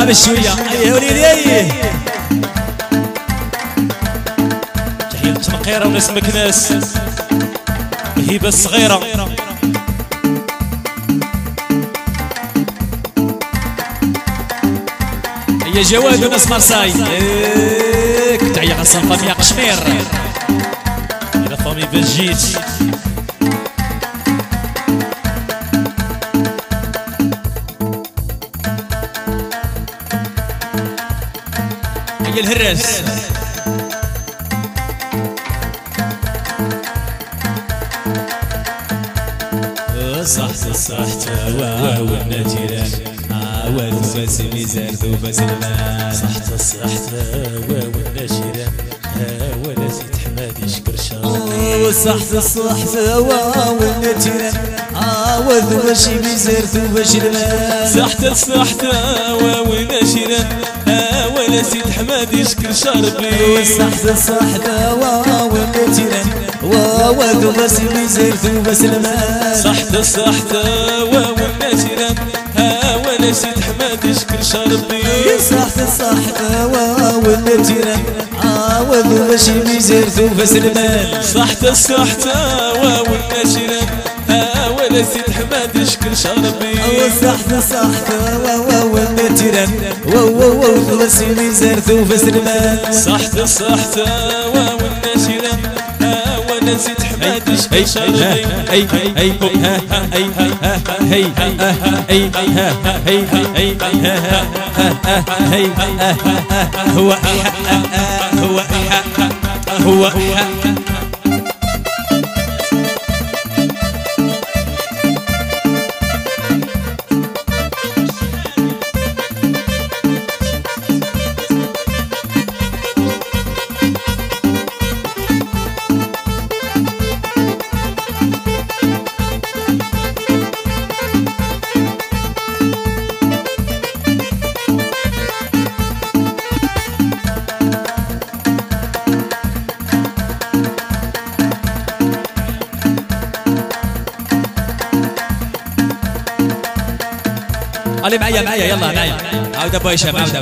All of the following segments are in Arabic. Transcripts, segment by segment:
غاب شويه يا وليدي تحيه تنقيره وناس مكناس هبه الصغيره هي جواد وناس مرساي تحيه غسان فامي قشمير الى فامي بلجيت هي الهراس صحت صحت والنجيران عاود بس ميزان ذوبة المال صحت صحت والنجيران ولا زيد حماد يشكر شاطر صحت صحت والنجيران عاود باش ميزان ذوبة المال صحت صحت والنجيران ولا زيد حماد يشكر شربي صحت صحت والنجيران ووالدو بس ميزان ذوبة المال صحت صحت والنجيران ولا زيد حماد يشكر شربي صحت صحت والنجيران عاودوا باش ميزان ذوبة المال صحت صحت والنجيران ولا زيد حماد يشكر شربي صحت صحت والنجيران ووالدو بس ميزان ذوبة المال صحت صحت والنجيران ولا زيد حماد يشكر شربي هو علي معايا يلا معايا عاود ابو هشام عاود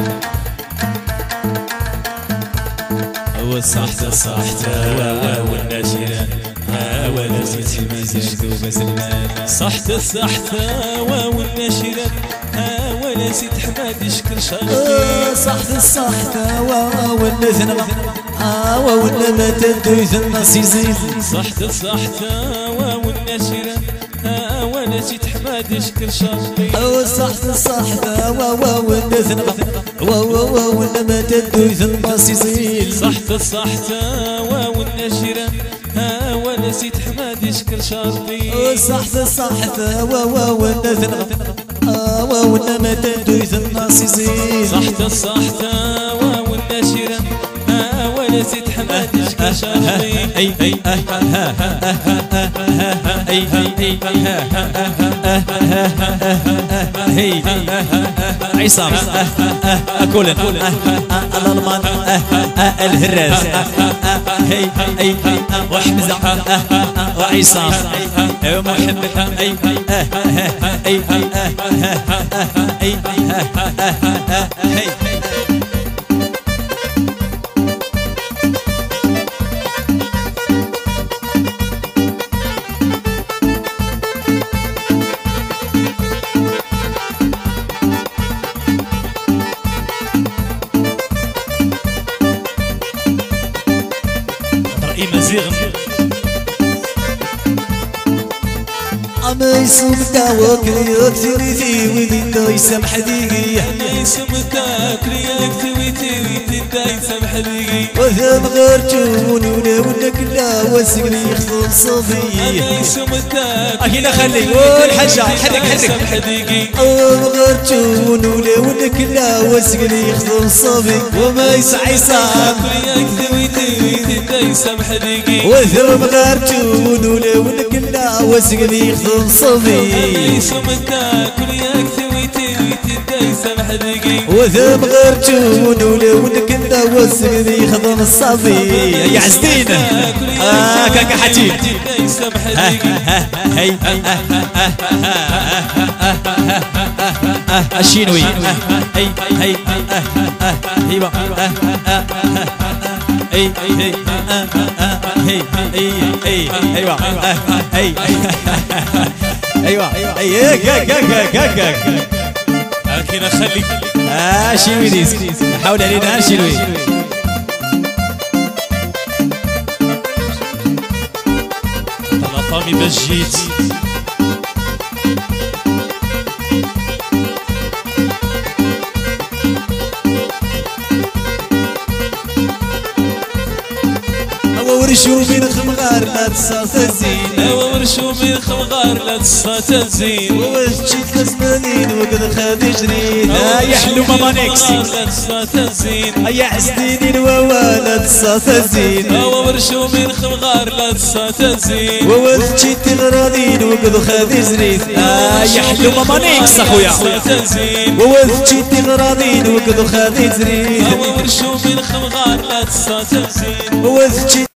صحت صحت والنجيران ولا زيد الميزان ذوبة المال صحت صحت والنجيران ولا زيد حماد يشكر شربي صحت صحت والنذنب والنما تدوث الناس يزيد صحت صحت والنجيران ولا زيد حماد يشكر شربي صحت صحت والنذنب والنما تدوث الناس يزيد صحت صحت والنجيران ولا زيد حماد يشكر شربي صحت صحت والنذنب والنما تدوث الناس يزيد صحت صحت والنجيران ولا زيد حماد يشكر شربي عصام كولن الالمان الهراس وحمزه وعصام ومحمد ما يسمك وكريك تريتي ودينا يسمح ديقي ما يسمك وكريك تريتي ودينا يسمح ديقي وذاب غير جون ولك لا وسقني يخطب صبي ما يسمك هنا خلي والحجة حرك يسمح ديقي غير جون ولك لا وسقني يخطب صبي وما يسعى يسام وكريك تريتي ودينا يسمح ديقي وذاب غير جون ولك لا وسقني يخطب صبي سمكا كل ياك ثويتي ويتي سمح دقيق وذب غير جون ولونك انت وسقني يخدم الصبي يا عزتين كاكا حتي سمح دقيق الشينوي اي هي ايوه اي هي هي اي ايوه اي ايوه اي كده خلي شينوي ديسك نحاول علينا شينوي طلطامي بجيت ورشو من خمغار لا تصاتزين ورشو من خمغار لا تصاتزين ووجهت كسبانين وقد خاد جريد يا حلو ماما نيكسي لا تصاتزين يا عزدين الواوا لا تصاتزين ورشو من خمغار لا تصاتزين ووجهت غراضين وقد خاد جريد يا حلو ماما نيكس اخويا ووجهت غراضين وقد خاد جريد ورشو من خمغار لا تصاتزين ووجهت